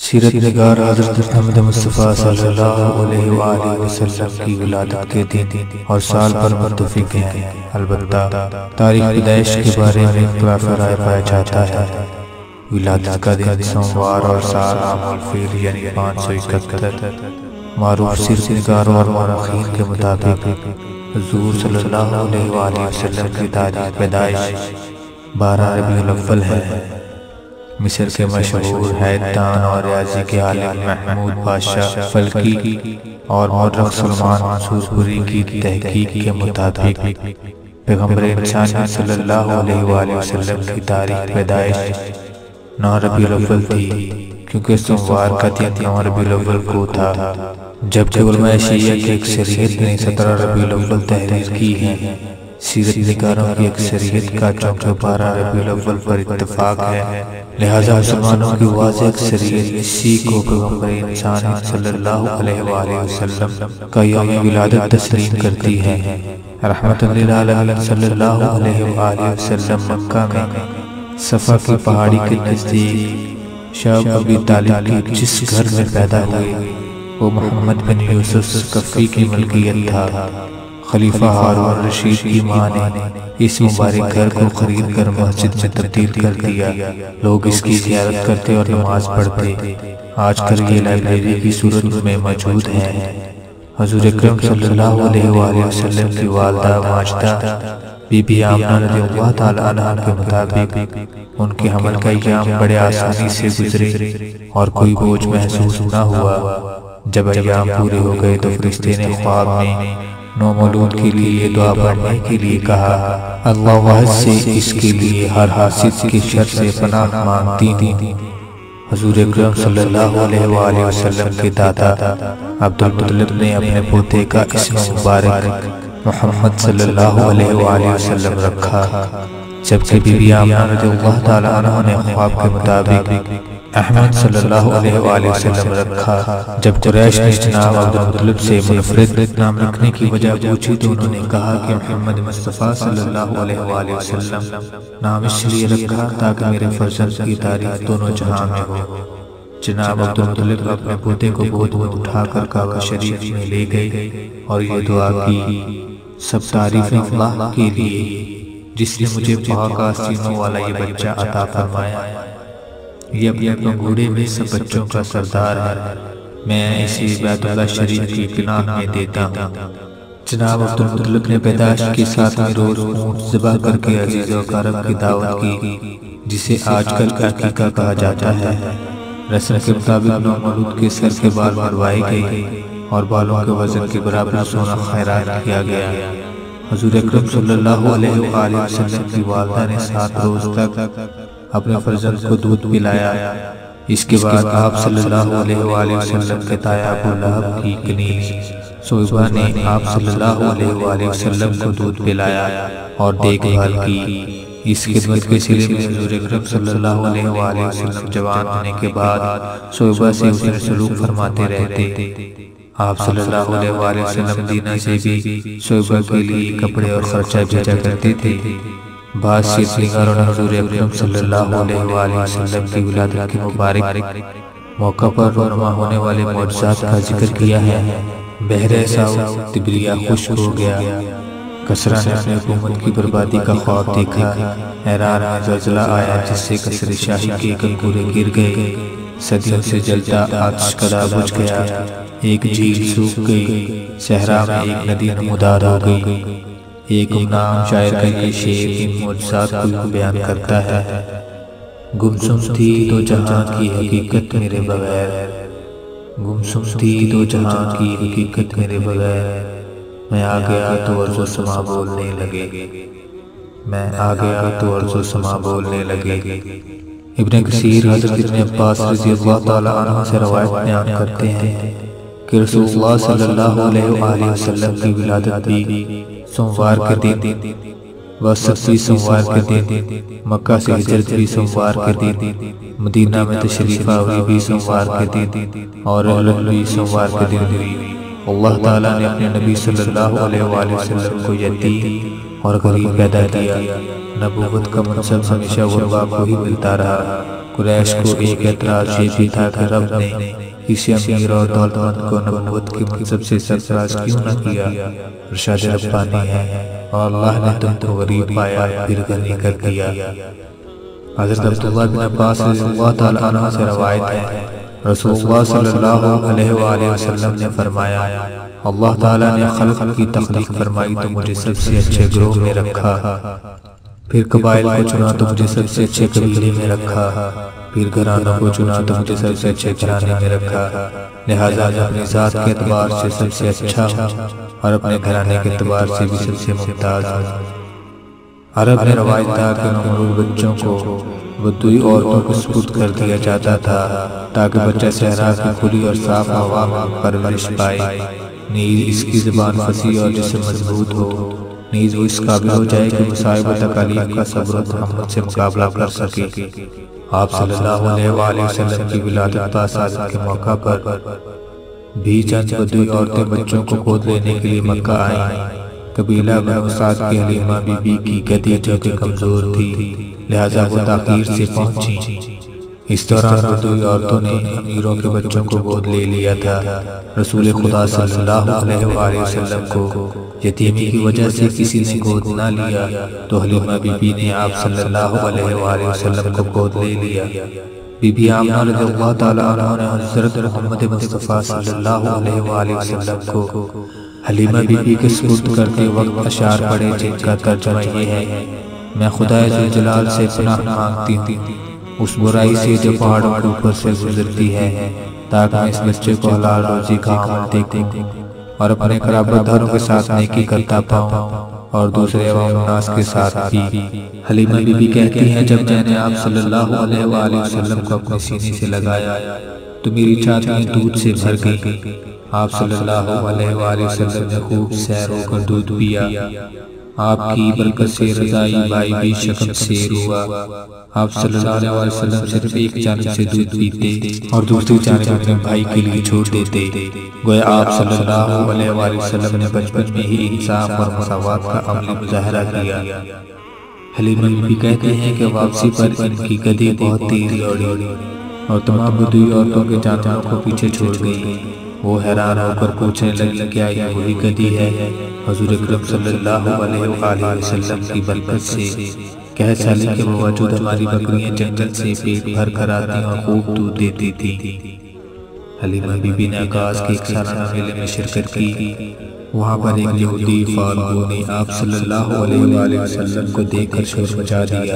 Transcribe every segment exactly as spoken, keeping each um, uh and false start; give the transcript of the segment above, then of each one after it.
سیرت نگار حضرت محمد مصطفیٰ صلی اللہ علیہ وآلہ وسلم کی ولادت کے دن اور سال پر متفق ہیں، البتہ تاریخ پیدائش کے بارے میں اختلاف رائے پایا جاتا ہے۔ ولادت کا دن سوموار اور سال عام الفیل یعنی پانچ سو اکہتر معروف سیرت نگاروں اور مورخین کے مطابق حضور صلی اللہ علیہ وآلہ وسلم کی تاریخ پیدائش بارہ ربیع الاول ہے۔ مصر کے مشہور حیدان اور ریاضی کے عالم محمود بادشاہ فلکی اور مورخ سلمان منصور پوری کی تحقیق کے مطابق پیغمبر انسانی صلی اللہ علیہ وآلہ وسلم کی تاریخ پیدائش نو ربیع الاول تھی، کیونکہ سوموار کا دن نو ربیع الاول کو تھا، جبکہ علماء شیعہ کی اکثریت نے سترہ ربیع الاول تحریر کی ہے۔ سیرت نگاروں کی اکثریت کا چونکہ بارہ ربیع الاول پر اتفاق ہے، لہذا مسلمانوں کی واضح اکثریت اسی کو پیغمبر انسانی صلی اللہ علیہ وآلہ وسلم کا یوم ولادت تسلیم کرتی ہے۔ رحمت للعالمین صلی اللہ علیہ وآلہ وسلم مکہ میں صفا کی پہاڑی کے نزدیک شاہ ابی طالب کی جس گھر میں پیدا ہوئے وہ محمد بن یوسف ثقفی کی ملکیت تھا۔ خلیفہ ہارون رشید کی ماں نے اس مبارک گھر کو خرید کر مسجد میں تبدیل کر دیا، لوگ اس کی زیارت کرتے اور نماز پڑھتے۔ آج کل یہ لائبریری کی صورت میں موجود ہے۔ حضور اکرم صلی اللہ علیہ وآلہ وسلم کی والدہ ماجدہ بی بی آمنہ رضی اللہ تعالیٰ عنہ کے مطابق ان کے حمل کا ایام بڑے آسانی سے گزرے اور کوئی بوجھ محسوس نہ ہوا۔ جب ایام پورے ہو گئے تو فرشتے نے خواب میں نو مولود کے لیے یہ دعا پڑھنے کے لیے کہا، اللہ واحد سے اس کے لیے ہر حاسد کے شر سے پناہ مانگتی ہوں۔ حضور اکرم صلی اللہ علیہ وآلہ وسلم کے دادا عبد المطلب نے اپنے پوتے کا اسم مبارک محمد صلی اللہ علیہ وآلہ وسلم رکھا، جبکہ بی بی آمنہ رضی اللہ تعالیٰ عنہ نے خواب کے مطابق احمد صلی اللہ علیہ وآلہ وسلم رکھا۔ جب قریش نے جناب عبد المطلب سے منفرد نام رکھنے کی وجہ پوچھی تو انہوں نے کہا کہ محمد مصطفیٰ صلی اللہ علیہ وآلہ وسلم نام اس لیے رکھا تاکہ میرے فرزند کی تعریف دونوں جہاں میں ہو۔ جناب عبد المطلب اپنے پوتے کو گود میں اٹھا کر کعبہ شریف میں لے گئے اور یہ دعا کی، سب تعریف اللہ کے لیے جس نے مجھے پاک آستینوں والا یہ بچہ عطا فرمایا۔ یہ اپنے پنگھوڑے میں سب بچوں کا سردار ہے، میں اسے بیت اللہ شریف کی پناہ میں دیتا ہوں۔ جناب عبد المطلب نے پیدائش کے ساتویں روز اونٹ ذبح کر کے عزیز و کرم کی دعوت کی، جسے آج کل عقیقہ کہا جاتا ہے۔ رسم کے مطابق نو مولود کے سر کے بال بڑھوائے گئے اور بالوں کے وزن کے برابر سونا خیرات کیا گیا۔ حضور اکرم صلی اللہ علیہ وآلہ وسلم کی والدہ نے سات روز تک اپنے فرزند کو دودھ پلایا۔ اس کے بعد آپ صلی اللہ علیہ وآلہ وسلم کے تایا ابو لہب کی کنیز صویبہ نے آپ صلی اللہ علیہ وآلہ وسلم کو دودھ پلایا اور دیکھ بھال کی۔ اس خدمت کے سلسلے میں حضور اکرم صلی اللہ علیہ وآلہ وسلم جوان ہونے کے بعد صویبہ سے حسن سلوک فرماتے رہتے۔ آپ صلی اللہ علیہ وآلہ وسلم مدینہ سے بھی صویبہ کے لیے کپڑے اور خرچہ بھیجا کرتے تھے۔ بعض سیرت نگاروں نے حضور اکرم صلی اللہ علیہ وآلہ وسلم کی ولادت کے مبارک موقع پر رونما ہونے والے معجزات کا ذکر کیا ہے۔ بحر ساؤ تبریہ خشک ہو گیا، کسرا نے اپنی حکومت کی بربادی کا خواب دیکھا، ایران میں زلزلہ آیا جس سے کسر شاہی کے کنکورے گر گئے، صدیوں سے جلتا آتش کدا بجھ گیا، ایک جھیل سوکھ گئی، صحرا میں ایک ندی نمودار ہو گئی۔ ایک گمنام شاعر کا یہ شعر ان معجزات کو بیان کرتا ہے، گمسم تھی دو جہاں کی حقیقت میرے بغیر، گمسم تھی دو جہاں کی حقیقت میرے بغیر، میں آ گیا تو عرض و سما بولنے لگے، میں آ گیا تو عرض و سما بولنے لگے۔ ابن کثیر حضرت ابن عباس رضی اللہ تعالیٰ عنہ سے روایت بیان کرتے ہیں کہ رسول اللہ صلی اللہ علیہ وآلہ وسلم کی ولادت بھی سوموار کے دن، وسط بھی سوموار کے دن، مکہ سے ہجرت بھی سوموار کے دن، مدینہ میں تشریف آوری بھی سوموار کے دن اور رحلت بھی سوموار کے دن ہوئی۔ اللہ تعالیٰ نے اپنے نبی صلی اللہ علیہ وآلہ وسلم کو یتیم اور غریب پیدا کیا۔ نبوت کا منصب ہمیشہ غربا کو ہی ملتا رہا، قریش کو ایک اعتراض یہ بھی تھا کہ رب نے کسی امیر اور دولت مند کو نبوت کے منصب سے سرفراز کیوں نہ کیا؟ ارشاد ربانی ہے اور اللہ نے تم کو غریب پایا پھر غنی کر دیا۔ حضرت عبداللہ بن عباس رضی اللہ تعالیٰ عنہ سے روایت ہے، رسول اللہ صلی اللہ علیہ وآلہ وسلم نے فرمایا، اللہ تعالیٰ نے خلق کی تخلیق فرمائی تو مجھے سب سے اچھے گروہ میں رکھا، پھر قبائل کو چنا تو مجھے سب سے اچھے قبیلے میں رکھا، پھر گھرانوں کو چنا تو مجھے سب سے اچھے گھرانے میں رکھا، لہٰذا میں اپنی ذات کے اعتبار سے سب سے اچھا ہوں اور اپنے گھرانے کے اعتبار سے بھی سب سے ممتاز ہوں۔ عرب میں روایت تھا کہ مولود بچوں کو بدوی عورتوں کو سپرد کر دیا جاتا تھا تاکہ بچہ صحرا کی کھلی اور صاف ہوا میں پرورش پائے، نیز اس کی زبان فصیح اور جسم مضبوط ہو، نیز وہ اس قابل ہو جائے کہ مصائب و تکالیف کا صبر و تحمل سے مقابلہ کر سکے۔ آپ صلی اللہ علیہ وآلہ وسلم کی ولادت پاسادت کے موقع پر بھی چند بدوی عورتیں بچوں کو گود لینے کے لیے مکہ آئیں۔ قبیلہ بنو سعد کی حلیمہ بی بی کی گدی جو کہ کمزور تھی، لہٰذا وہ تاخیر سے پہنچی۔ اس دوران بدوی عورتوں نے امیروں کے بچوں کو گود لے لیا تھا۔ رسول خدا صلی اللہ علیہ وآلہ وسلم کو یتیمی کی وجہ سے کسی نے گود نہ لیا تو حلیمہ بی بی نے آپ صلی اللہ علیہ وآلہ وسلم کو گود لے لیا۔ بی بی آمنہ رضی اللہ تعالیٰ عنہ نے حضرت محمد مصطفیٰ صلی اللہ علیہ وآلہ وسلم کو حلیمہ بی بی کے سپرد کرتے وقت اشعار پڑھے جن کا ترجمہ یہ ہے، میں خدا ذوالجلال سے پناہ مانگتی ہوں اس برائی سے جو پہاڑوں کے اوپر سے گزرتی ہے، تاکہ میں اس بچے کو حلال روزی کا عمل دیکھوں اور اپنے قرابت داروں کے ساتھ نیکی کرتا پاؤں اور دوسرے عوام الناس کے ساتھ بھی۔ حلیمہ بی بی کہتی ہیں، جب میں نے آپ صلی اللہ علیہ وآلہ وسلم کو اپنے سینے سے لگایا تو میری چھاتیاں دودھ سے بھر گئی۔ آپ صلی اللہ علیہ وآلہ وسلم نے خوب سیر ہو کر دودھ پیا، آپ کی برکت سے رضائی بائی بھی شکم سیر ہوا۔ آپ صلی اللہ علیہ وسلم صرف ایک جانب سے دودھ پیتے اور دوسری جانب اپنے بھائی کے لیے چھوڑ دیتے، گویا آپ صلی اللہ علیہ وسلم نے بچپن میں ہی انصاف اور مساوات کا عملی مظاہرہ کیا۔ حلیمہ بی بی کہتے ہیں کہ واپسی پر ان کی گدی بہت تیز دوڑی اور تمام بدوی عورتوں کے جانوروں کو پیچھے چھوڑ گئی۔ وہ حیران ہو کر پوچھنے لگی، کیا یہ وہی گدی ہے؟ حضور اکرم صلی اللہ علیہ وآلہ وسلم کی برکت سے کہہ چلی کہ باوجود ہماری بکریاں جنگل سے پیٹ بھر کر آتی اور خوب دودھ دیتی تھی۔ حلیمہ بی بی نے آغاز کے ایک سالانہ میلے میں شرکت کی۔ وہاں پر ایک یہودی فالگو نے آپ صلی اللہ علیہ وآلہ وسلم کو دیکھ کر شور مچا دیا،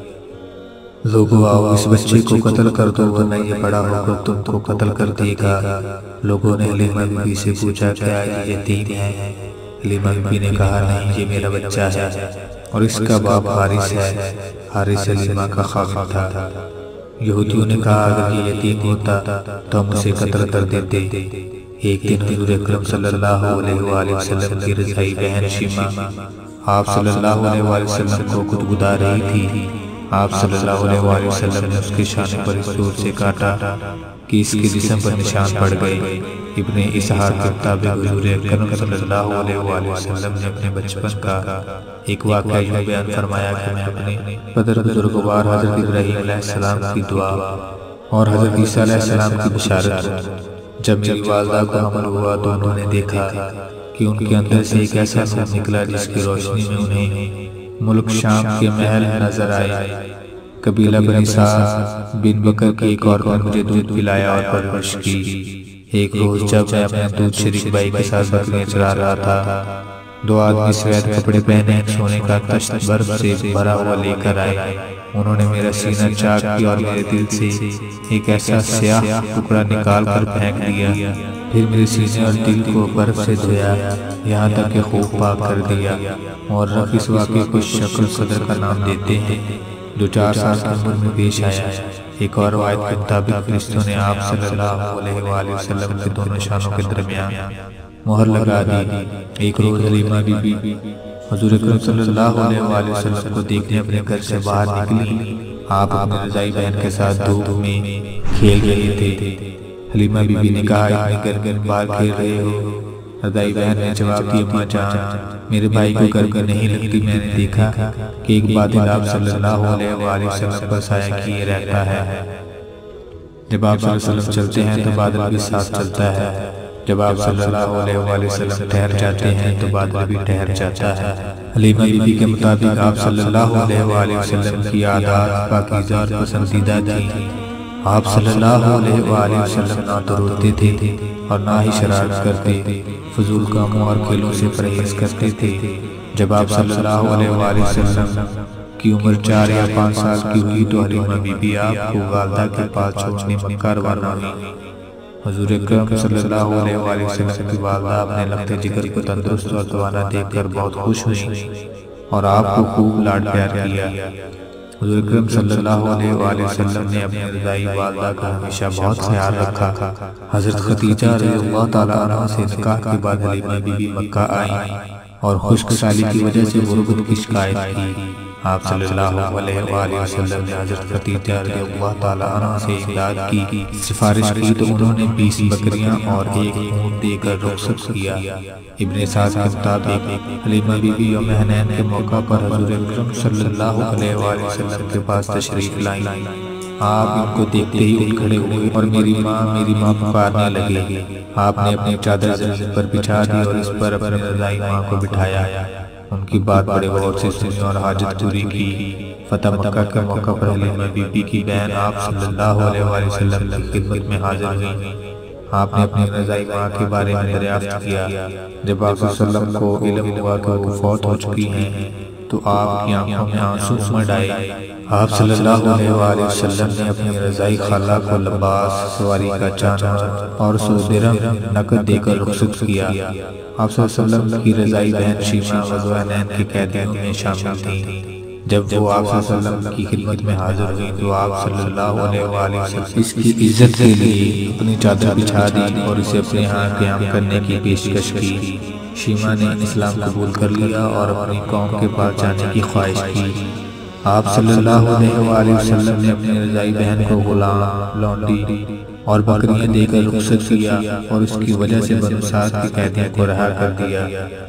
لوگوں آؤ اس بچے کو قتل کر دو ورنہ یہ بڑا ہو کر تم کو قتل کر دے گا۔ لوگوں نے حلیمہ بی بی سے پوچھا، کیا یہ یتیم ہے؟ حلیمہ بی بی نے کہا، نہیں، یہ میرا بچہ ہے اور اس کا باپ حارث ہے۔ حارث حلیمہ کا خاوند تھا۔ یہودیوں نے کہا، اگر یہ یتیم ہوتا تو ہم اسے قتل کر دیتے۔ ایک دن حضور اکرم صلی اللہ علیہ وآلہ وسلم کی رضائی بہن شیمہ آپ صلی اللہ علیہ وآلہ وسلم کو گدگدا رہی تھی۔ آپ صلی اللہ علیہ وآلہ وسلم نے اس کے شانے پر اس طور سے کاٹا کہ اس کے جسم پر نشان پڑ گئے۔ ابن اسحاق کے مطابق حضور اکرم صلی اللہ علیہ وآلہ وسلم نے اپنے بچپن کا ایک واقعہ یوں بیان فرمایا کہ میں اپنے پدر بزرگوار حضرت ابراہیم علیہ السلام کی دعا اور حضرت عیسیٰ علیہ السلام کی بشارت ہوں۔ جب میری والدہ کو حمل ہوا تو انہوں نے دیکھا کہ ان کے اندر سے ایک ایسا نور نکلا جس کی روشنی میں انہیں ملک شام کے محل نظر آئے۔ قبیلہ بنی سعد بن بکر کی ایک عورت نے مجھے دودھ پلایا اور پرورش کی۔ ایک روز جب میں اپنے دودھ شریک بھائی کے ساتھ بکریاں چرا رہا تھا، دو آدمی سفید کپڑے پہنے سونے کا تشت برف سے بھرا ہوا لے کر آئے۔ انہوں نے میرا سینہ چاک کیا اور میرے دل سے ایک ایسا سیاہ ٹکڑا نکال کر پھینک دیا، پھر میرے سینے اور دل کو برف سے دھویا یہاں تک کہ خوب پاک کر دیا۔ اور رب اس واقعے کو شکل صدر کا نام دیتے ہیں جو چار سال کی عمر میں پیش آیا۔ ایک اور روایت کے مطابق فرشتوں نے آپ صلی اللہ علیہ وآلہ وسلم کے دونوں شانوں کے درمیان مہر لگا دی۔ ایک روز حلیمہ بی بی حضور اکرم صلی اللہ علیہ وآلہ وسلم کو دیکھنے اپنے گھر سے باہر نکلی۔ آپ اپنے رضائی بہن کے ساتھ دھوپ میں کھیل رہے تھے۔ حلیمہ بی بی نے کہا، اتنی گرمی میں باہر کھیل رہے ہو؟ رضائی بہن نے جواب دیا، اماں جان میرے بھائی کو گرمی نہیں لگتی، میں نے دیکھا کہ ایک بادل آپ صلی اللہ علیہ وآلہ وسلم پر سایہ کیے رہتا ہے، جب آپ صلی اللہ علیہ وسلم چلتے ہیں تو بادل بھی ساتھ چلتا ہے، جب آپ صلی اللہ علیہ وآلہ وسلم ٹھہر جاتے ہیں تو بادل بھی ٹھہر جاتا ہے۔ حلیمہ بی بی کے مطابق آپ صلی اللہ علیہ وآلہ وسلم کی عادات پاکیزہ اور پسندیدہ تھیں۔ آپ صلی اللہ علیہ وآلہ وسلم نہ تو روتے تھے اور نہ ہی شرارت کرتے، فضول کاموں اور کھیلوں سے پرہیز کرتے تھے۔ جب آپ صلی اللہ علیہ وآلہ وسلم کی عمر چار یا پانچ سال کی ہوئی تو حلیمہ بی بی آپ کو والدہ کے پاس چھوڑنے مکہ روانہ ہوئی۔ حضور اکرم صلی اللہ علیہ وآلہ وسلم کی والدہ اپنے لخت جگر کو تندرست اور توانا دیکھ کر بہت خوش ہوئی اور آپ کو خوب لاڈ پیار کیا۔ حضور اکرم صلی اللہ علیہ وآلہ وسلم نے اپنی رضائی والدہ کا ہمیشہ بہت خیال رکھا۔ حضرت خدیجہ رضی اللہ تعالیٰ عنہ سے نکاح کے بعد حلیمہ بی بی مکہ آئیں اور خشک سالی کی وجہ سے غربت کی شکایت کی۔ آپ صلی اللہ علیہ وآلہ وسلم نے حضرت خدیجہ رضی اللہ تعالیٰ عنہ سے امداد کی سفارش کی تو انہوں نے بیس بکریاں اور ایک اونٹ دے کر رخصت کیا۔ ابن سعد کے مطابق حلیمہ بی بی یوم حنین کے موقع پر حضور اکرم صلی اللہ علیہ وآلہ وسلم کے پاس تشریف لائیں۔ آپ ان کو دیکھتے ہی اٹھ کھڑے ہوئے اور میری ماں میری ماں پکارنے لگے۔ آپ نے اپنی چادر زمین پر بچھا دی اور اس پر اپنی رضائی ماں کو بٹھایا، ان کی بات بڑے غور سے سنی اور حاجت پوری کی۔ فتح مکہ کے موقع پر حلیمہ بی بی کی بہن آپ صلی اللہ علیہ وآلہ وسلم کی خدمت میں حاضر ہوئی۔ آپ نے اپنی رضائی ماں کے بارے میں دریافت کیا۔ جب آپ صلی اللہ علیہ وسلم کو علم ہوا کہ وہ فوت ہو چکی ہیں تو آپ کی آنکھوں میں آنسو امڑ آئے۔ آپ صلی اللہ علیہ وآلہ وسلم نے اپنی رضائی خالہ کو لباس، سواری کا جانور اور سو درہم نقد دے کر رخصت کیا۔ آپ صلی اللہ علیہ وسلم کی رضائی بہن شیمہ غزوہ حنین کے قیدیوں میں شامل تھیں۔ جب وہ آپ صلی اللہ علیہ وسلم کی خدمت میں حاضر ہوئی تو آپ صلی اللہ علیہ وآلہ وسلم اس کی عزت کے لیے اپنی چادر بچھا دی اور اسے اپنے ہاں قیام کرنے کی پیشکش کی۔ شیمہ نے اسلام قبول کر لیا اور اپنی قوم کے پاس جانے کی خواہش کی۔ آپ صلی اللہ علیہ وآلہ وسلم نے اپنی رضائی بہن کو غلام، لونڈی اور بکریاں دے کر رخصت کیا اور اس کی وجہ سے بنو سعد کے قیدیوں کو رہا کر دیا۔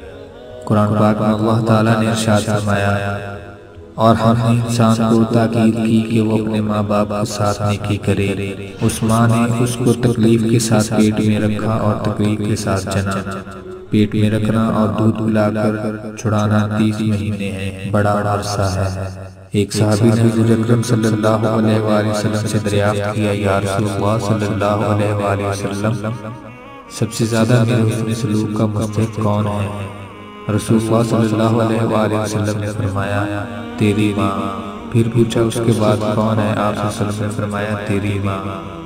قرآن پاک میں اللہ تعالیٰ نے ارشاد فرمایا، اور ہم نے انسان کو تاکید کی کہ وہ اپنے ماں باپ کے ساتھ نیکی کرے۔ اس ماں نے اس کو تکلیف کے ساتھ پیٹ میں رکھا اور تکلیف کے ساتھ جنا۔ پیٹ میں رکھنا اور دودھ پلا کر چھڑانا تیس مہینے ہے، بڑا عرصہ ہے۔ ایک صحابی نے حضور اکرم صلی اللہ علیہ وآلہ وسلم سے دریافت کیا، یا رسول اللہ صلی اللہ علیہ وآلہ وسلم، سب سے زیادہ میرے حسن سلوک کا مستحق کون ہے؟ رسول اللہ صلی اللہ علیہ وآلہ وسلم نے فرمایا، تیری ماں۔ پھر پوچھا اس کے بعد کون ہے؟ آپ صلی اللہ علیہ وسلم نے فرمایا، تیری ماں۔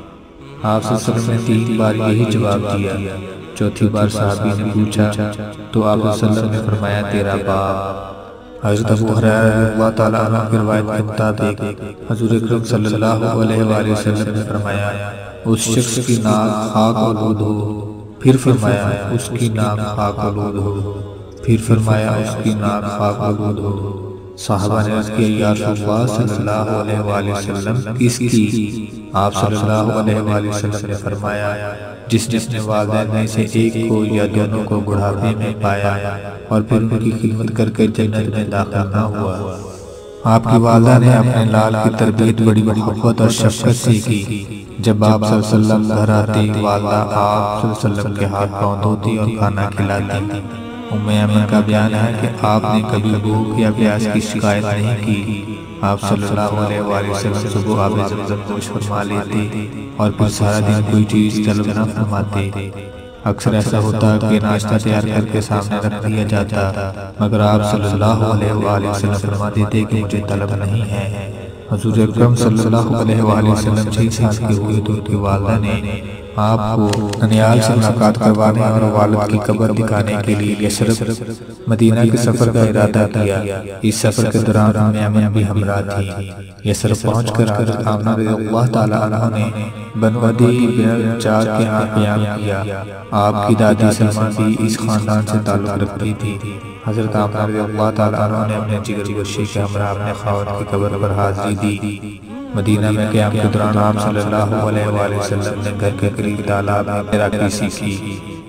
آپ صلی اللہ علیہ وسلم نے تین بار یہی جواب دیا۔ چوتھی بار صحابی نے پوچھا تو آپ صلی اللہ علیہ وسلم نے فرمایا، تیرا باپ۔ حضرت ابو ہریرہ رضی اللہ تعالیٰ عنہ کی روایت کے مطابق حضور اکرم صلی اللہ علیہ وآلہ وسلم نے فرمایا، اس شخص کی ناک خاک آلود ہو۔ پھر فرمایا، اس کی ناک خاک آلود ہو۔ پھر فرمایا، اس کی ناک خاک آلود ہو۔ صحابہ نے عرض کیا، یا رسول اللہ صلی اللہ علیہ وآلہ وسلم، کس کی؟ آپ صلی اللہ علیہ وآلہ وسلم نے فرمایا، جس نے اپنے والدین میں سے ایک کو یا دونوں کو بڑھاپے میں پایا اور پھر ان کی خدمت کر کے جنت میں داخل نہ ہوا۔ آپ کی والدہ نے اپنے لال کی تربیت بڑی محبت اور شفقت سے کی۔ جب آپ صلی اللہ علیہ وسلم گھر آتے، والدہ آپ صلی اللہ علیہ وسلم کے ہاتھ پاؤں دھوتی اور کھانا کھلاتی۔ ام ایمن کا بیان ہے کہ آپ نے کبھی بھوک یا پیاس کی شکایت نہیں کی۔ آپ صلی اللہ علیہ وآلہ وسلم صبح آب زمزم نوش فرما لیتے اور پھر سارا دن کوئی چیز طلب نہ فرماتے۔ اکثر ایسا ہوتا کہ ناشتہ تیار کر کے سامنے رکھ دیا جاتا، مگر آپ صلی اللہ علیہ وآلہ وسلم فرما دیتے کہ مجھے طلب نہیں ہے۔ حضور اکرم صلی اللہ علیہ وآلہ وسلم چھ سال کے ہوئے تو ان کی والدہ نے آپ کو ننیال سے ملاقات کروانے اور والد کی قبر دکھانے کے لیے یثرب مدینہ کے سفر کا ارادہ کیا۔ اس سفر کے دوران ام ایمن بھی ہمراہ تھی۔ یثرب پہنچ کر حضرت آمنہ رضی اللہ تعالیٰ عنہ نے بنو عدی بن جار کے ہاں قیام کیا۔ آپ کی دادی سلمہ بھی اس خاندان سے تعلق رکھتی تھی۔ حضرت آمنہ رضی اللہ تعالیٰ عنہ نے اپنے جگر گوشے کے ہمراہ اپنے خاوند کی قبر پر حاضری دی۔ مدینہ میں قیام کے دوران آپ صلی اللہ علیہ وآلہ وسلم نے گھر کے قریب تالاب میں تیراکی سیکھی۔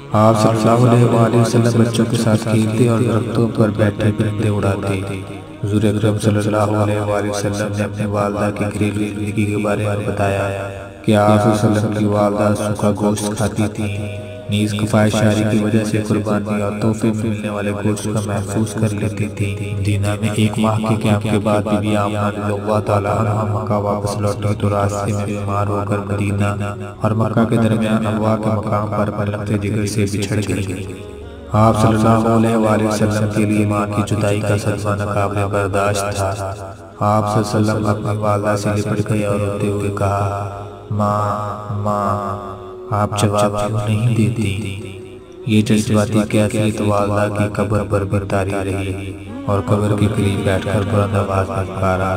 آپ صلی اللہ علیہ وآلہ وسلم بچوں کے ساتھ کھیلتے اور درختوں پر بیٹھے پرندے اڑاتے۔ حضور اکرم صلی اللہ علیہ وآلہ وسلم نے اپنی والدہ کی گھریلو زندگی کے بارے میں بتایا کہ آپ صلی اللہ علیہ وسلم کی والدہ سوکھا گوشت کھاتی تھیں، نیز کفایت شعری کی وجہ سے قربانی اور تحفے میں ملنے والے گوشت کا محفوظ کر لیتی تھی۔ مدینہ میں ایک ماہ کے قیام کے بعد بی بی آمنہ رضی اللہ تعالیٰ عنہ مکہ واپس لوٹی تو راستے میں بیمار ہو کر مدینہ اور مکہ کے درمیان ابوا کے مقام پر پلکتے جگر سے بچھڑ گئی۔ آپ صلی اللہ علیہ وآلہ وسلم کے لیے ماں کی جدائی کا صدمہ ناقابل برداشت تھا۔ آپ صلی اللہ علیہ وسلم اپنی والدہ سے لپٹ گئے اور روتے ہوئے کہا، ماں ماں، آپ جواب کیوں نہیں دیتی؟ یہ جذباتی کیفیت والدہ کی قبر پر بھی طاری رہی اور قبر کے قریب بیٹھ کر بلند آواز میں پکارا،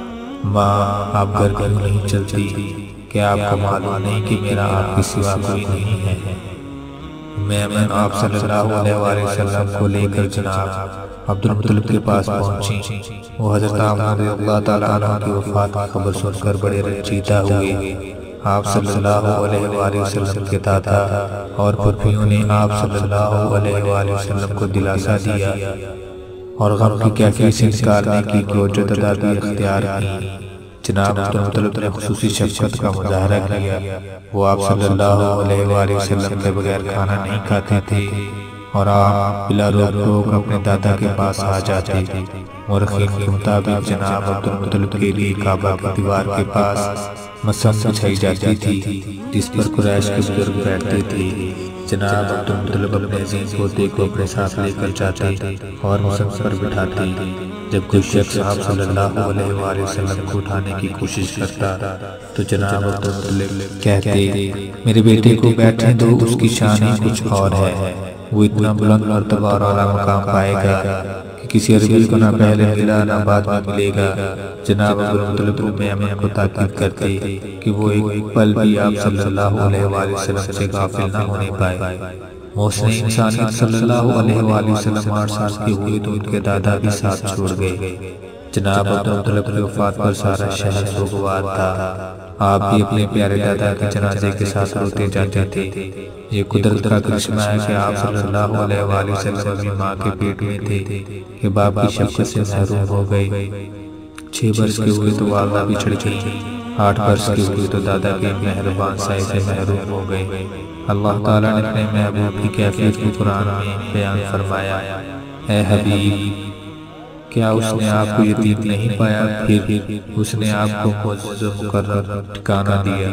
ماں آپ گھر کیوں نہیں چلتی؟ کیا آپ کو معلوم نہیں کہ میرا آپ کے سوا کوئی نہیں ہے؟ میں میں آپ صلی اللہ علیہ وآلہ وسلم کو لے کر جناب عبد المطلب کے پاس پہنچی۔ وہ حضرت آمنہ رضی اللہ تعالیٰ عنہ کی وفات کی خبر سن کر بڑے رنجیدہ ہوئے۔ آپ صلی اللہ علیہ وآلہ وسلم کے دادا اور پھپھیوں نے آپ صلی اللہ علیہ وآلہ وسلم کو دلاسا دیا اور غم کی کیفیت سے نکالنے کی کوئی تدابیر اختیار کی۔ جناب عبد المطلب نے خصوصی شفقت کا مظاہرہ کیا۔ وہ آپ صلی اللہ علیہ وآلہ وسلم کے بغیر کھانا نہیں کھاتے تھے اور آپ بلا روک ٹوک اپنے دادا کے پاس آ جاتے۔ مورخین کے مطابق جناب عبد المطلب کے لیے کعبہ کی دیوار کے پاس مسند بچھائی جاتی تھی جس پر قریش کے بزرگ بیٹھتے تھے۔ جناب عبد المطلب اپنے عظیم پوتے کو اپنے ساتھ لے کر جاتے اور مسند پر بٹھاتے۔ جب کوئی شخص آپ صلی اللہ علیہ وآلہ وسلم کو اٹھانے کی کوشش کرتا تو جناب عبد المطلب کہتے، میرے بیٹے کو بیٹھنے دو، اس کی شان ہی کچھ اور ہے، وہ اتنا بلند مرتبہ اور اعلیٰ مقام پائے گا کہ کسی عربی کو نہ پہلے ملا نہ بعد میں ملے گا۔ جناب عبد المطلب ام ایمن کو تاکید کرتے کہ وہ ایک پل بھی آپ صلی اللہ علیہ وآلہ وسلم سے غافل نہ ہونے پائے۔ محسن انسانیت صلی اللہ علیہ وآلہ وسلم آٹھ سال کے ہوئے تو ان کے دادا بھی ساتھ چھوڑ گئے۔ جناب عبد المطلب کی وفات پر سارا شہر سوگوار تھا۔ آپ بھی اپنے پیارے دادا کے جنازے کے ساتھ روتے جاتے تھے۔ یہ قدرت کا کرشمہ ہے کہ آپ صلی اللہ علیہ وآلہ وسلم اپنی ماں کے پیٹ میں تھے کہ باپ کی شفقت سے محروم ہو گئے۔ چھ برس کے ہوئے تو والدہ بچھڑ گئی، آٹھ برس کے ہوئے تو دادا کے مہربان سائے سے محروم ہو گئے۔ اللہ تعالیٰ نے اپنے محبوب کی کیفیت کو قرآن میں بیان فرمایا، اے حبیب، کیا اس نے آپ کو یتیم نہیں پایا، پھر اس نے آپ کو معزز و مکرم ٹھکانہ دیا۔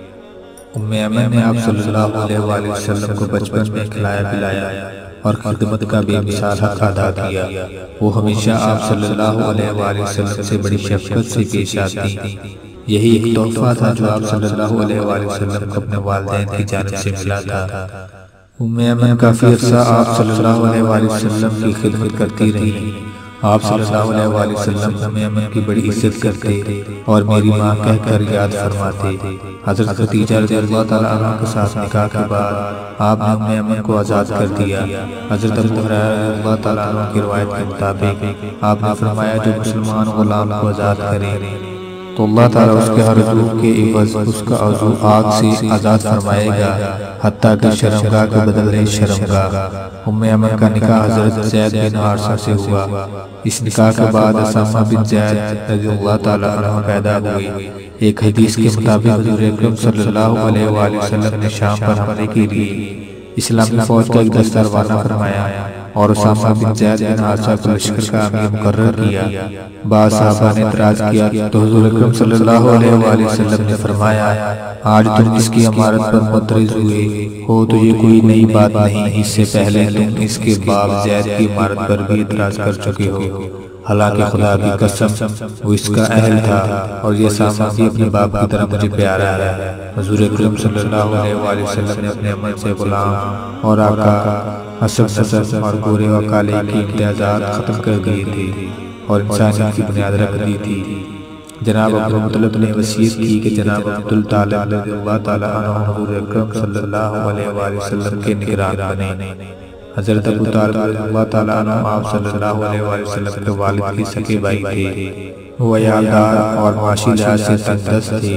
ام ایمن نے آپ صلی اللہ علیہ وآلہ وسلم کو بچپن میں کھلایا پلایا اور خدمت کا بے مثال حق ادا کیا۔ وہ ہمیشہ آپ صلی اللہ علیہ وآلہ وسلم سے بڑی شفقت سے پیش آتی۔ یہی ایک تحفہ تھا جو آپ صلی اللہ علیہ وآلہ وسلم کو اپنے والدین کی جانب سے ملا تھا۔ ام ایمن کافی عرصہ آپ صلی اللہ علیہ وآلہ وسلم کی خدمت کرتی رہی۔ آپ صلی اللہ علیہ وآلہ وسلم ام ایمن کی بڑی عزت کرتے اور میری ماں کہہ کر یاد فرماتے۔ حضرت خدیجہ رضی اللہ تعالیٰ عنہ کے ساتھ نکاح کے بعد آپ نے ام ایمن کو آزاد کر دیا۔ حضرت ابو ہریرہ رضی اللہ تعالیٰ عنہ کی روایت کے مطابق آپ نے فرمایا، جو مسلمان غلام کو آزاد کرے تو اللہ تعالیٰ اس کے ہر عضو کے عوض اس کا عضو آگ سے آزاد فرمائے گا، حتیٰ کہ شرمگاہ کے بدلے شرمگاہ۔ ام ایمن کا نکاح حضرت زید بن حارثہ سے ہوا۔ اس نکاح کے بعد اسامہ بن زید رضی اللہ تعالیٰ عنہ پیدا ہوئے۔ ایک حدیث کے مطابق حضور اکرم صلی اللہ علیہ وآلہ وسلم نے شام پر حملے کے لیے اسلامی فوج کا ایک دستہ روانہ فرمایا اور اسامہ بن زید بن حارثہ کو لشکر کا امیر مقرر کیا۔ بعض صحابہ نے اعتراض کیا تو حضور اکرم صلی اللہ علیہ وآلہ وسلم نے فرمایا، آج تم اس کی امارت پر مترز ہوئے ہو تو یہ کوئی نئی بات نہیں، اس سے پہلے تم اس کے باپ زید کی امارت پر بھی اعتراض کر چکے ہو، حالانکہ خدا کی قسم وہ اس کا اہل تھا اور یہ اسامہ بھی اپنے باپ کی طرح مجھے پیارا ہے۔ حضور اکرم صلی اللہ علیہ وآلہ وسلم نے اپنے عمل سے غلام اور آقا، حسب نسب اور گورے و کالے کی امتیازات ختم کر دیے تھے اور انسانیت کی بنیاد رکھ دی تھی۔ جناب عبد المطلب نے وصیت کی کہ جناب عبد الطالب رضی اللہ تعالیٰ عنہ حضور اکرم صلی اللہ علیہ وآلہ وسلم کے نگران بنے۔ حضرت ابو طالب رضی اللہ تعالیٰ عنہ آپ صلی اللہ علیہ وآلہ وسلم کے والد کے سگے بھائی تھے۔ وہ عیالدار اور معاشی لحاظ سے تنگ دست تھے۔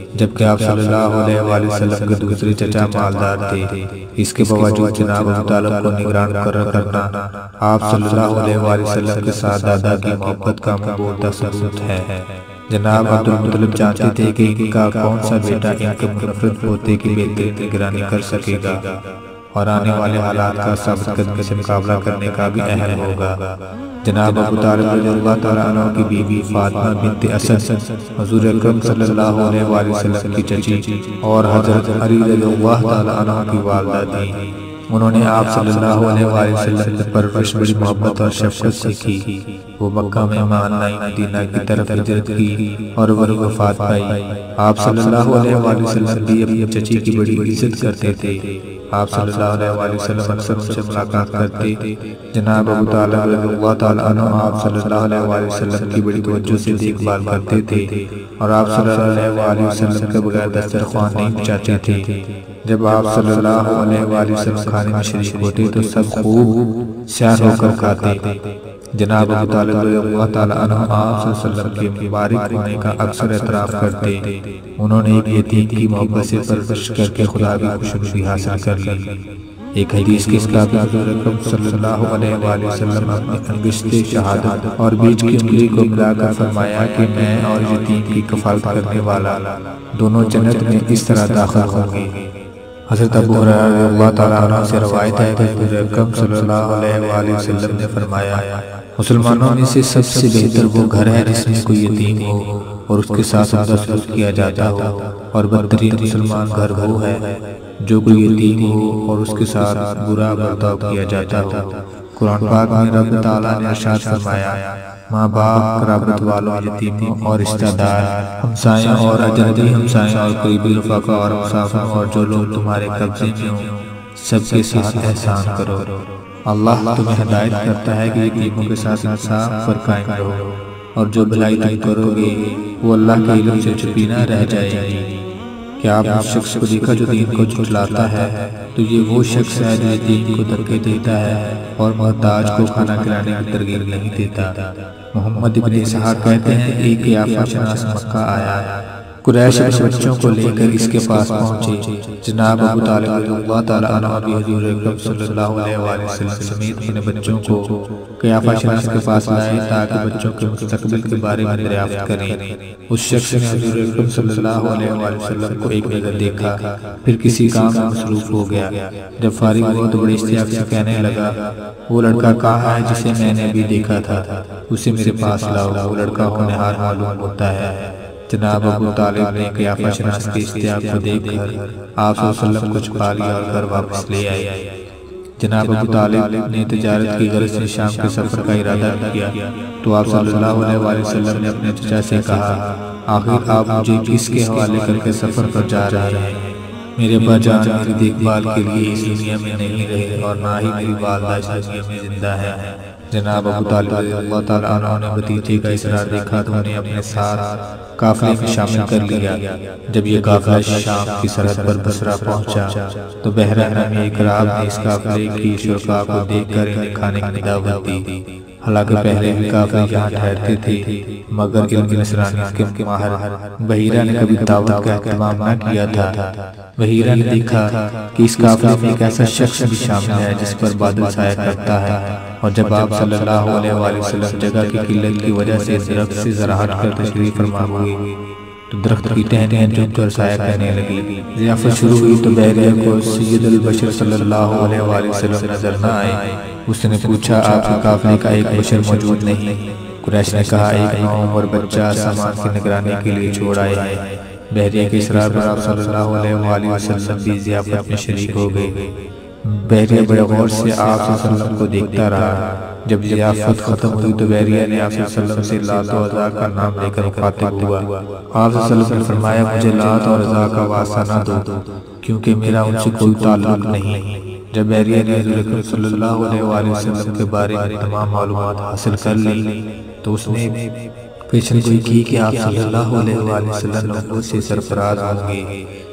جبکہ آپ صلی اللہ علیہ وآلہ وسلم کے دوسرے چچا مالدار تھے۔ اس کے باوجود جناب ابو طالب کو نگران مقرر کرنا آپ صلی اللہ علیہ وآلہ وسلم کے ساتھ دادا کی محبت کا مبوتا ثبوت ہے۔ جناب عبد المطلب جانتے تھے کہ ان کا کون سا بیٹا ان کے منفرد پوتے کی بہترین نگرانی کر سکے گا اور آنے والے حالات کا ثابت قدمی سے مقابلہ کرنے کا بھی اہل ہوگا۔ جناب ابو طالب رضی اللہ تعالیٰ عنہ کی بیوی فاطمہ بنت اسد حضور اکرم صلی اللہ علیہ وآلہ وسلم کی چچی اور حضرت علی رضی اللہ تعالیٰ عنہ کی والدہ تھیں۔ انہوں نے آپ صلی اللہ علیہ وآلہ وسلم سے پرورش بڑی محبت اور شفقت سیکھی۔ وہ مکہ میں ایمان لائی، مدینہ کی طرف ہجرت کی اور وہی وفات پائی۔ آپ صلی اللہ علیہ وآلہ وسلم بھی اپنی چچی کی بڑی عزت کرتے تھے۔ آپ صلی اللہ علیہ وآلہ وسلم اکثر ان سے ملاقات کرتے۔ جناب ابو طالب رضی اللہ تعالیٰ عنہ آپ صلی اللہ علیہ وآلہ وسلم کی بڑی توجہ سے دیکھ بھال کرتے تھے اور آپ صلی اللہ علیہ وآلہ وسلم کے بغیر دسترخوان نہیں بچھاتے تھے۔ جب آپ صلی اللہ علیہ وآلہ وسلم کھانے میں شریک ہوتے تو سب خوب سیر ہو کر کھاتے۔ جناب ابو طالب رضی اللہ تعالیٰ عنہ آپ صلی اللہ علیہ وسلم کے مبارک ہونے کا اکثر اعتراف کرتے۔ انہوں نے ایک یتیم کی محبت سے پرورش کر کے خدا کی خوشنودی حاصل کر لی۔ ایک حدیث کے مطابق حضور اکرم صلی اللہ علیہ وآلہ وسلم اپنی انگشت شہادت اور بیچ کی انگلی کو ملا کر فرمایا کہ میں اور یتیم کی کفالت کرنے والا دونوں جنت میں اس طرح داخل ہوں گے۔ حضرت ابو ہریرہ رضی اللہ تعالیٰ عنہ سے روایت ہے کہ حضور اکرم صلی اللہ علیہ وآلہ وسلم نے فرمایا مسلمانوں میں سے سب سے بہتر وہ گھر ہے جس میں کوئی یتیم ہو اور اس کے ساتھ عمدہ سلوک کیا جاتا ہو، اور بدترین مسلمان گھر وہ ہے جو کوئی یتیم ہو اور اس کے ساتھ برا برتاؤ کیا جاتا ہو۔ قرآن پاک میں رب تعالیٰ نے ارشاد فرمایا ماں باپ، قرابت والوں، یتیموں اور رشتہ دار، ہمسایوں اور اجنبی ہمسایوں اور قریبی رفقا اور مسافروں اور جو لوگ تمہارے قبضے میں ہوں سب کے ساتھ احسان کرو۔ اللہ تمہیں ہدایت کرتا ہے کہ یتیموں کے ساتھ انصاف پر قائم رہو، اور جو بھلائی تم کرو گے وہ اللہ کے علم سے چھپی نہ رہ جائے گی۔ کیا آپ اس شخص کو دیکھا جو دین کو جھٹلاتا ہے؟ تو یہ وہ شخص ہے جو یتیم کو دھکے دیتا ہے اور محتاج کو کھانا کھلانے کی ترغیب نہیں دیتا۔ محمد ابن اسحاق کہتے ہیں ایک قیافہ شناس مکہ آیا، قریش اپنے بچوں کو لے کر اس کے پاس پہنچے۔ جناب ابو طالب رضی اللہ تعالیٰ عنہ بھی حضور اکرم صلی اللہ علیہ وآلہ وسلم سمیت اپنے بچوں کو قیافہ شناس کے پاس لائے تاکہ بچوں کے مستقبل کے بارے میں دریافت کریں۔ اس شخص نے حضور اکرم صلی اللہ علیہ وآلہ وسلم کو ایک جگہ دیکھا، پھر کسی کام میں مصروف ہو گیا۔ جب فارغ ہوا تو بڑے اشتیاق سے کہنے لگا وہ لڑکا کہاں ہے جسے میں نے ابھی دیکھا تھا؟ اسے میرے پاس لاؤ، وہ لڑکا ہونہار معلوم ہوتا ہے۔ جناب ابو طالب نے قیافہ شناس کے اشتیاق کو دیکھ کر آپ صلی اللہ علیہ وسلم کو چھپا لیا اور گھر واپس لے آئے۔ جناب ابو طالب نے تجارت کی غرض سے شام کے سفر کا ارادہ کیا تو آپ صلی اللہ علیہ وآلہ وسلم نے اپنے چچا سے کہا آخر آپ مجھے کس کے حوالے کر کے سفر پر جا رہے ہیں؟ میرے ابا جان میری دیکھ بھال کے لیے اس دنیا میں نہیں رہے اور نہ ہی میری والدہ اس دنیا میں زندہ ہے۔ جناب ابو طالب رضی اللہ تعالیٰ عنہ نے بھتیجے کا اصرار دیکھا تو انہیں اپنے ساتھ قافلے میں شامل کر لیا۔ جب یہ قافلہ شام کی سرحد پر بصرہ پہنچا تو بحرانہ میں ایک راہب نے اس قافلے کی شرکاء کو دیکھ کر انہیں کھانے کی دعوت دی۔ حالانکہ پہلے بھی قافلے یہاں ٹھہرتے تھے مگر علم نصرانیت کے ماہر بحیرہ نے کبھی دعوت کا اہتمام نہ کیا تھا۔ بحیرہ نے دیکھا کہ اس قافلے میں ایک ایسا شخص بھی شامل ہے جس پر بادل سایہ کرتا ہے، اور جب آپ صلی اللہ علیہ وآلہ وسلم جگہ کی قلت کی وجہ سے درخت سے زراعت کر تشریف فرما ہوئے تو درخت کی ٹہنیاں جھک کر سایہ کرنے لگی۔ ضیافت شروع ہوئی تو بحریہ کو سید البشر صلی اللہ علیہ وآلہ وسلم نظر نہ آئے۔ اس نے پوچھا آپ کے قافلے کا ایک بشر موجود نہیں؟ قریش نے کہا ایک نوعمر بچہ سامان کی نگرانی کے لیے چھوڑ آئے ہیں۔ بحریہ کے اصرار پر آپ صلی اللہ علیہ وآلہ وسلم بھی ضیافت میں شریک ہو گئے۔ بحریہ بڑے غور سے آپ صلی اللہ علیہ وسلم کو دیکھتا رہا۔ جب ضیافت ختم ہوئی تو بحریہ نے آپ صلی اللہ علیہ وسلم سے لات و عزا کا نام لے کر مخاطب ہوا۔ آپ صلی اللہ علیہ وسلم نے فرمایا مجھے لات اور عزا کا واسطہ نہ دو کیونکہ میرا ان سے کوئی تعلق نہیں۔ جب بحریہ نے حضور اکرم صلی اللہ علیہ وآلہ وسلم کے بارے میں تمام معلومات حاصل کر لی تو اس نے پیشن گوئی کی کہ آپ صلی اللہ علیہ وآلہ وسلم نبوت سے سرفراز ہوں گے۔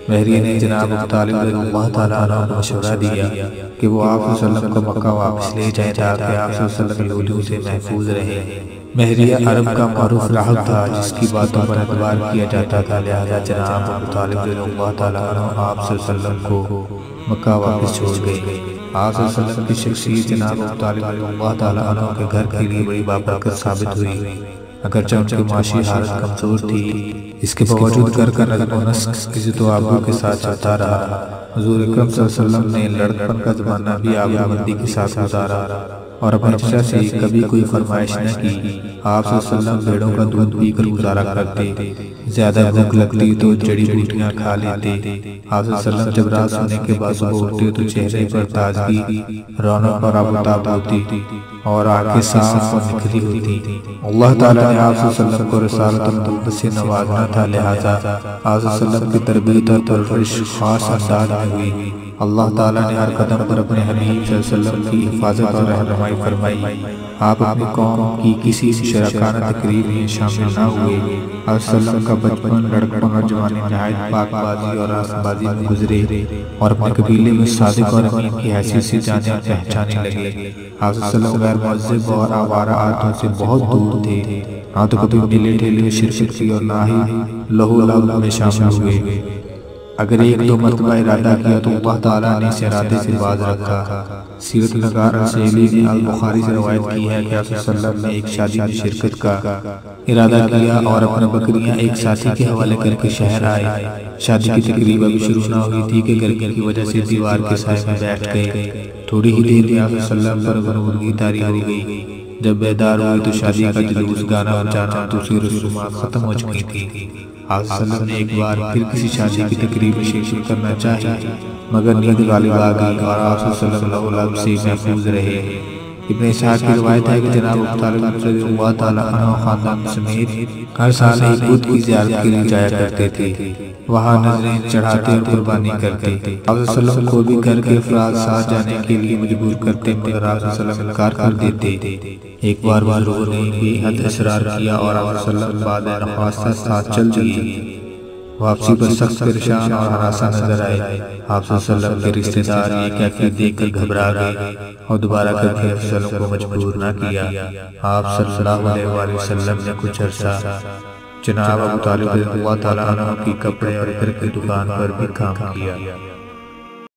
مہریہ نے جناب ابو طالب رضی اللہ تعالیٰ عنہ کو مشورہ دیا کہ وہ آپ صلی اللہ علیہ وسلم کو مکہ واپس لے جائیں تاکہ آپ صلی اللہ علیہ وسلم یہودیوں سے محفوظ رہے۔ مہریہ عرب کا معروف راہب تھا جس کی باتوں پر اعتبار کیا جاتا تھا، لہذا جناب ابو طالب رضی اللہ تعالیٰ عنہ آپ صلی اللہ علیہ وسلم کو مکہ واپس چھوڑ گئے۔ آپ صلی اللہ علیہ وسلم کی شخصیت جناب ابو طالب رضی اللہ تعالیٰ عنہ کے گھر کے لیے بڑی بابرکت ثابت ہوئی۔ اگرچہ ان کی معاشی حالت کمزور تھی، اس کے باوجود گھر کا نظم و نسق عزت و آبرو کے ساتھ چلتا رہا۔ حضور اکرم صلی اللہ علیہ وسلم نے لڑکپن کا زمانہ بھی آبرو مندی کے ساتھ گزارا اور اپنے چچا سے کبھی کوئی فرمائش نہ کی۔ آپ صلی اللہ علیہ وسلم بھیڑوں کا دودھ پی کر گزارا کرتے، زیادہ بھوک لگتی تو جڑی بوٹیاں کھا لیتے۔ آپ صلی اللہ علیہ وسلم جب رات سونے کے بعد صبح اٹھتے تو چہرے پر تازگی، رونق اور آب و تاب ہوتی اور آنکھیں صاف اور نکھری ہوتی۔ اللہ تعالیٰ نے آپ صلی اللہ علیہ وسلم کو رسالت النبوت سے نوازنا تھا، لہٰذا آپ صلی اللہ علیہ وسلم کی تربیت اور پرورش خاص انداز میں ہوئی۔ اللہ تعالیٰ نے ہر قدم پر اپنے حبیب صلی اللہ علیہ وسلم کی حفاظت اور رہنمائی فرمائی۔ آپ اپنی قوم کی کسی شرکانہ تقریب میں شامل نہ ہوئے۔ آپ صلی اللہ علیہ وسلم کا بچپن، لڑکپن اور جوانی نہایت پاک بازی اور راست بازی میں گزرے اور اپنے قبیلے میں صادق اور امین کی حیثیت سے جانے اور پہچانے لگے۔ آپ صلی اللہ علیہ وسلم غیر مہذب اور آوارہ عادتوں سے بہت دور تھے، نہ تو کبھی میلے ٹھیلے میں شرکت کی اور نہ ہی لہو لعب میں شامل ہوئے۔ اگر ایک دو مرتبہ ارادہ کیا تو اللہ تعالیٰ نے اس ارادے سے باز رکھا۔ سیرت نگار السیلی نے البخاری سے روایت کی ہے کہ آپ صلی اللہ علیہ وسلم نے ایک شادی میں شرکت کا ارادہ کیا اور اپنے بکریاں ایک ساتھی کے حوالے کر کے شہر آئے۔ شادی کی تقریب ابھی شروع نہ ہوئی تھی کہ گرمی کی وجہ سے دیوار کے سائے میں بیٹھ گئے۔ تھوڑی ہی دیر میں آپ صلی اللہ علیہ وسلم پر غنودگی طاری ہو گئی۔ جب بیدار ہوئے تو شادی کا جلوس، گانا بجانا، دوسری رسومات ختم ہو چکی تھی۔ آپ صلی اللہ علیہ وسلم نے ایک بار پھر کسی شادی کی تقریب میں شرکت کرنا چاہی، مگر نیند غالب آ گئی اور آپ صلی اللہ علیہ وسلم سے محفوظ رہے۔ ابن اسحاق کی روایت ہے کہ جناب ابو طالب رضی اللہ تعالیٰ عنہ خاندان سمیت ہر سال ایک بت کی زیارت کے لیے جایا کرتے تھے، وہاں نظریں چڑھاتے اور قربانی کرتے۔ آپ صلی اللہ علیہ وسلم کو بھی گھر کے افراد ساتھ جانے کے لیے مجبور کرتے، مگر آپ صلی اللہ علیہ وسلم انکار کر دیتے۔ ایک بار بزرگوں نے بے حد اصرار کیا اور آپ صلی اللہ علیہ وسلم بعد نخواستہ ساتھ چل دیے۔ واپسی پر سخت پریشان اور ہراساں نظر آئے۔ آپ صلی اللہ علیہ وسلم کے رشتہ دار یہ کیفیت دیکھ کر گھبرا گئے اور دوبارہ کبھی آپ صلی اللہ علیہ وسلم کو مجبور نہ کیا۔ آپ صلی اللہ علیہ وآلہ وسلم نے کچھ عرصہ جناب ابو طالب رضی اللہ تعالیٰ عنہ کی کپڑے اور عطر کی دکان پر بھی کام کیا۔